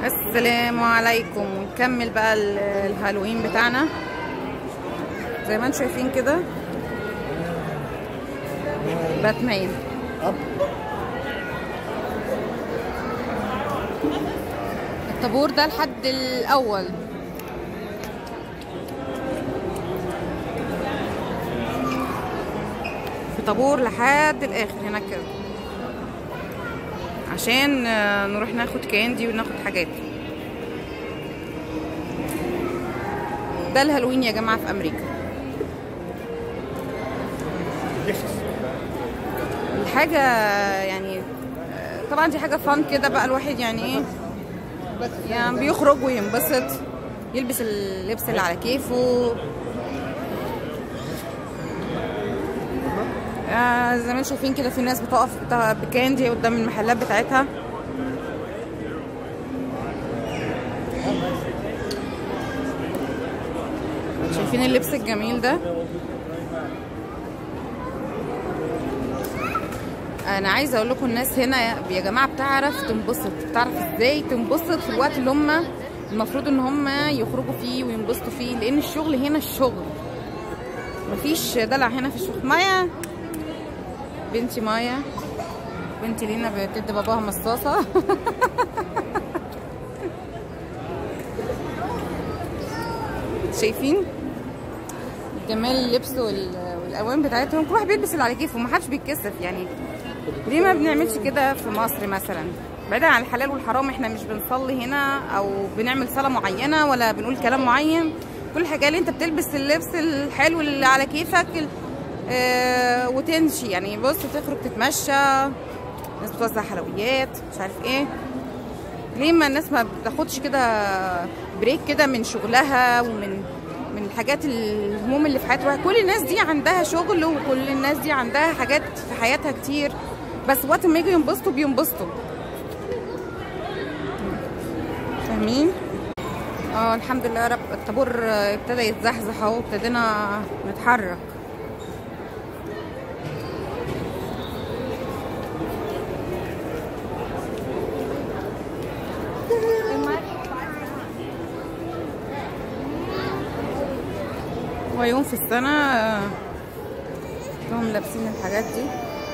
السلام عليكم. نكمل بقى الهالوين بتاعنا زي ما انتم شايفين كده. باتمان الطابور ده الحد الاول. في طابور لحد الاخر هناك كده عشان نروح ناخد كاندي وناخد حاجات. ده الهالوين يا جماعه في امريكا. الحاجه يعني طبعا دي حاجه فان كده بقى، الواحد يعني ايه يعني بيخرج وينبسط، يلبس اللبس اللي على كيفه. زي ما انتم شايفين كده في ناس بتقف بكاندي قدام المحلات بتاعتها. شايفين اللبس الجميل ده؟ انا عايزه اقول لكم الناس هنا يا جماعه بتعرف تنبسط، بتعرف ازاي تنبسط في الوقت اللي هم المفروض ان هم يخرجوا فيه وينبسطوا فيه، لان الشغل هنا الشغل، مفيش دلع هنا في الشغل. مايا بنتي، مايا بنتي لينا بتدي باباها مصاصه. شايفين جمال اللبس والالوان بتاعتهم؟ كل واحد بيلبس اللي على كيفه ومحدش بيتكسف. يعني ليه ما بنعملش كده في مصر مثلا؟ بعيدا عن الحلال والحرام، احنا مش بنصلي هنا او بنعمل صلاه معينه ولا بنقول كلام معين. كل حاجه اللي انت بتلبس اللبس الحلو اللي على كيفك وتمشي. يعني بص، تخرج تتمشى، ناس بتوزع حلويات مش عارف ايه. ليه ما الناس ما بتاخدش كده بريك كده من شغلها ومن الحاجات الهموم اللي في حياتها؟ كل الناس دي عندها شغل وكل الناس دي عندها حاجات في حياتها كتير، بس وقت ما يجوا ينبسطوا بينبسطوا. فاهمين؟ الحمد لله يا رب. الطابور ابتدى يتزحزح اهو، ابتدينا نتحرك. ويوم في السنة هم لابسين الحاجات دي.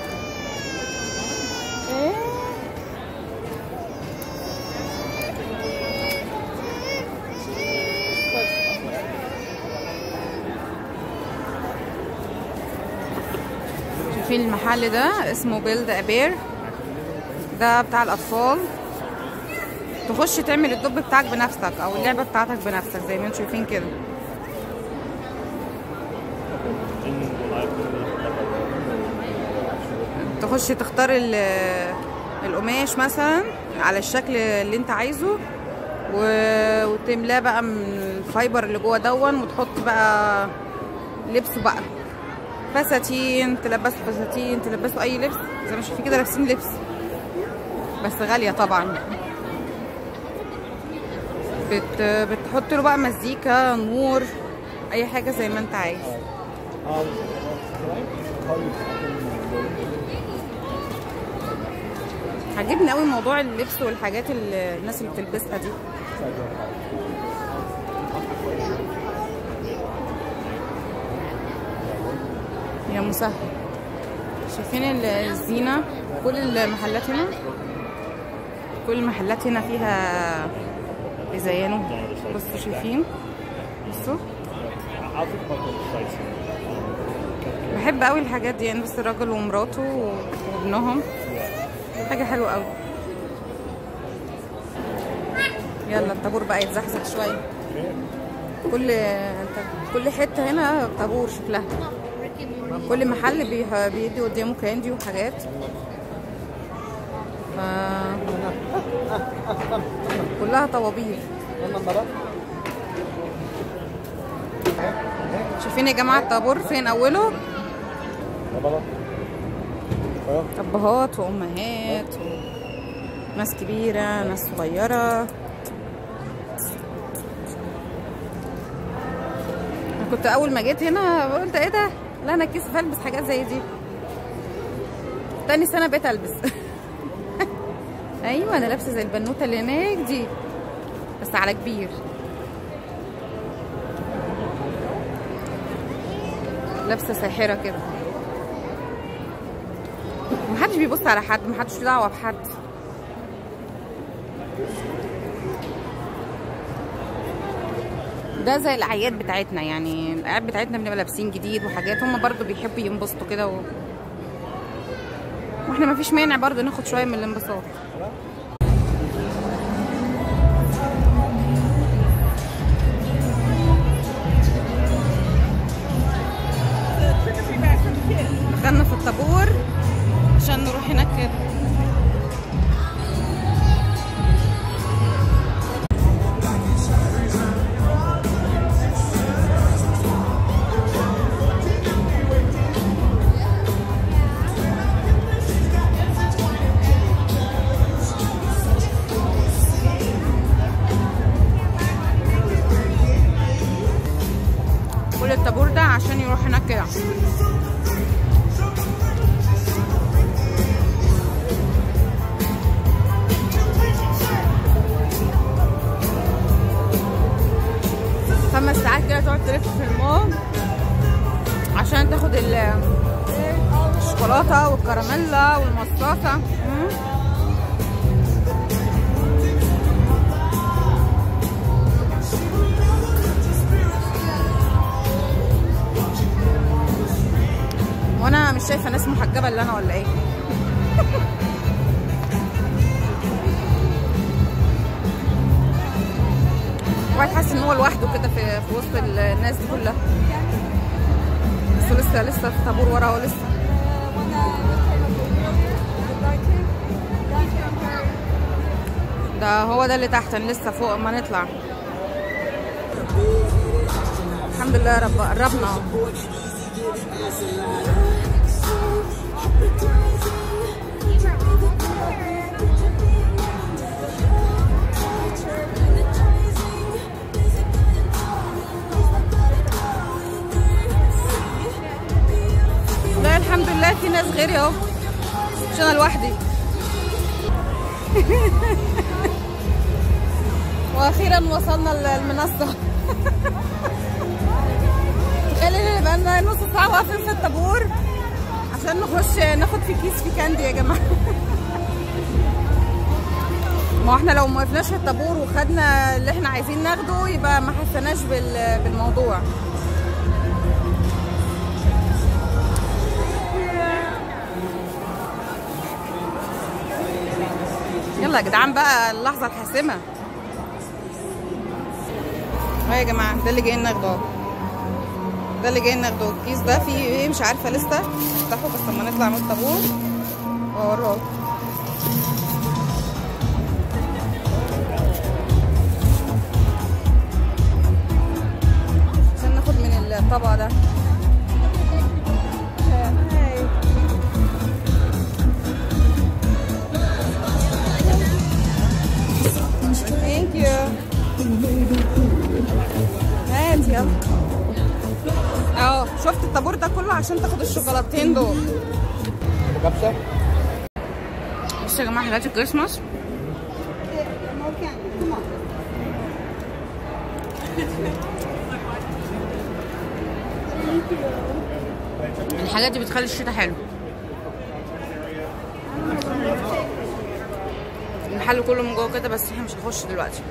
شايفين المحل ده اسمه بيلد ا بير، ده بتاع الأطفال. تخش تعمل الدب بتاعك بنفسك أو اللعبة بتاعتك بنفسك زي ما انتم شايفين كده. تخش تختار القماش مثلا على الشكل اللي انت عايزه وتملاه بقى من الفايبر اللي جوه دون، وتحط بقى لبسه بقى، فساتين، تلبسوا فساتين، تلبسوا اي لبس زي ما شايفين كده. لابسين لبس بس غاليه طبعا. بتحط له بقى مزيكا، نور، اي حاجه زي ما انت عايز. عجبني قوي موضوع اللبس والحاجات اللي الناس اللي بتلبسها دي. يا مسهل. شايفين الزينة؟ كل المحلات هنا، كل المحلات هنا فيها بيزينوا. بصوا شايفين؟ بصوا، بحب قوي الحاجات دي يعني. بس الراجل ومراته وابنهم حاجة حلوة قوي. يلا الطابور بقى يتزحزح شوية. كل حتة هنا طابور شكلها. كل محل بيدي قدامه كاندي وحاجات. كلها طوابير. شايفين يا جماعة الطابور فين أوله؟ أبهات وأمهات ناس كبيرة، ناس صغيرة. كنت أول ما جيت هنا قلت إيه ده؟ لا أنا كيس ألبس حاجات زي دي. تاني سنة بقيت ألبس. أيوة أنا لابسة زي البنوتة اللي هناك دي. بس على كبير. لابسه ساحره كده، محدش بيبص على حد، محدش له دعوه بحد. ده زي الاعياد بتاعتنا، يعني الاعياد بتاعتنا بنبقى لابسين جديد وحاجات، هما برضو بيحبوا ينبسطوا كده واحنا مفيش مانع برضو ناخد شويه من الانبساط. دخلنا في الطابور عشان نروح هناك كده. كل الطابور ده عشان يروح هناك كده. خمس ساعات كده تقعد تلف في المول عشان تاخد الشوكولاته والكراميلا والمصاصه. وانا مش شايفه ناس محجبه اللي انا ولا ايه؟ واحد حاسس ان هو لوحده كده في وسط الناس دي كلها، بس لسه في طابور ورا. هو لسه ده، هو ده اللي تحت، لسه فوق ما نطلع. الحمد لله يا رب قربنا. لا الحمد لله في ناس غيري اهو، مش انا لوحدي. واخيرا وصلنا المنصه. تخيلوا بقالنا نص ساعه واقفين في الطابور عشان نخش ناخد في كيس في كاندي يا جماعه. ما احنا لو ما وقفناش في الطابور وخدنا اللي احنا عايزين ناخده يبقى ما حسناش بالموضوع. يلا يا جدعان بقى اللحظه الحاسمه. يا جماعه ده اللي جايين ناخده، ده اللي جايين ناخده. الكيس ده فيه ايه مش عارفه لسه، افتحه بس لما نطلع من الطابور واوريهولكم. عشان ناخد من الطبق ده. ثانك يو. هات يلا اهو. شفت الطابور ده كله عشان تاخد الشوكولاتتين دول. كبسه. بصوا يا جماعه حاجات الكريسماس. الحاجات دي بتخلي الشتاء حلو. المحل كله من جوه كده، بس احنا مش هنخش دلوقتي.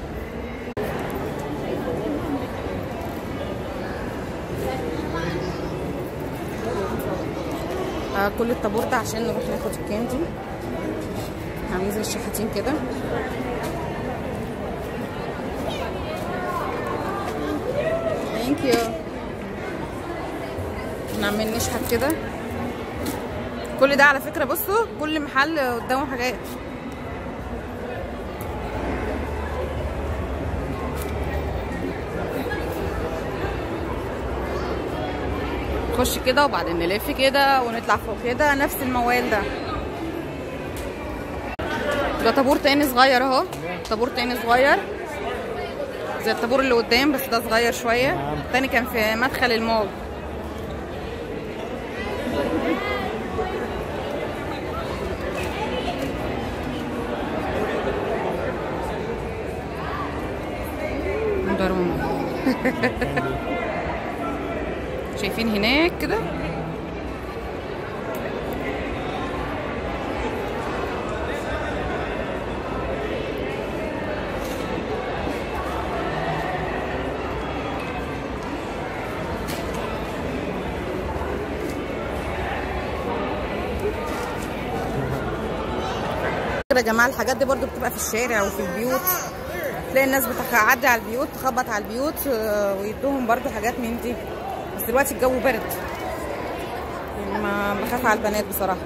كل الطابور ده عشان نروح ناخد الكاندي. عاملين زي الشحاتين كده. ثانك يو. نعمل نشحت كده. كل ده على فكره بصوا كل محل قدامه حاجات. نخش كده وبعدين نلف كده ونطلع فوق كده، نفس الموال ده. ده طابور تاني صغير اهو، طابور تاني صغير زي الطابور اللي قدام بس ده صغير شويه. التاني كان في مدخل المول. شايفين هناك كده يا جماعه. الحاجات دي برضو بتبقى في الشارع وفي البيوت، تلاقي الناس بتعدي على البيوت تخبط على البيوت ويدوهم برضو حاجات من دي. بس دلوقتي الجو برد، ما بخاف على البنات بصراحه.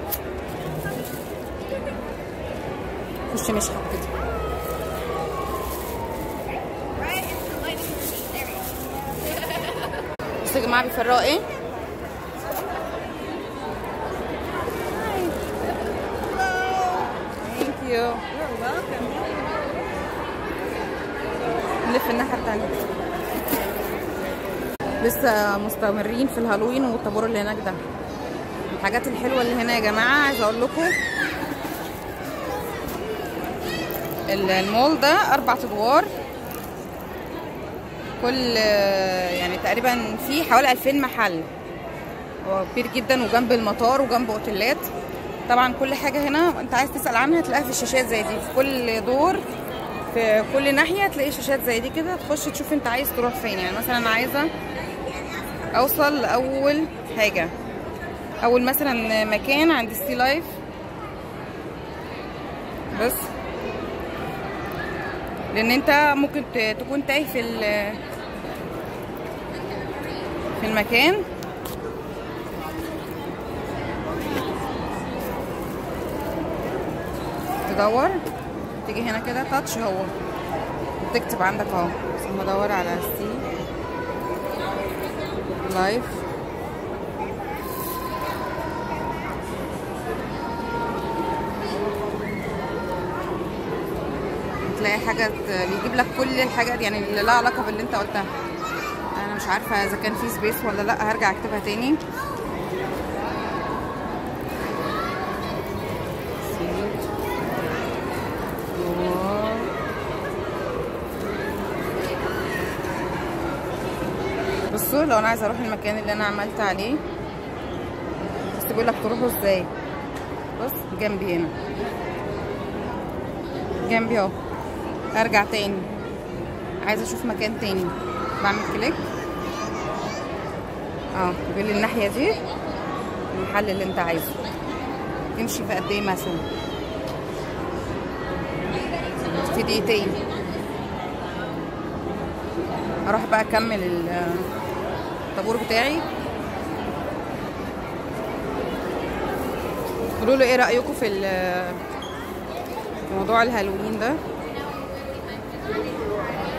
خش مشحت كده. بصوا يا جماعه بيفرقوا ايه. نلف الناحية التانية. لسه مستمرين في الهالوين والطابور اللي هناك ده. الحاجات الحلوة اللي هنا يا جماعة عايزة اقول لكم، المول ده 4 ادوار، كل يعني تقريبا فيه حوالي 2000 محل. هو كبير جدا وجنب المطار وجنب اوتيلات. طبعا كل حاجه هنا انت عايز تسال عنها تلاقيها في الشاشات زي دي، في كل دور في كل ناحيه تلاقي شاشات زي دي كده، تخش تشوف انت عايز تروح فين. يعني مثلا انا عايزه اوصل لاول حاجه، اول مثلا مكان عند السي لايف، بس لان انت ممكن تكون تايه في المكان. تدور تيجي هنا كده تاتش هو تكتب عندك اهو. ثم ادور على سي لايف، تلاقي حاجه بيجيب لك كل الحاجات يعني اللي لها علاقه باللي انت قلتها. انا مش عارفه اذا كان في سبيس ولا لا، هرجع اكتبها تاني. بصوا لو انا عايزه اروح المكان اللي انا عملت عليه، بس بيقول لك تروحوا ازاي. بص جنبي هنا، جنبي اهو. ارجع تاني، عايزه اشوف مكان تاني، بعمل كليك بيقول لي الناحيه دي المحل اللي انت عايزه. تمشي في قد ايه مثلا؟ في دقيقتين. اروح بقى اكمل الطابور بتاعي. قولوا لي ايه رايكم في موضوع الهالوين ده.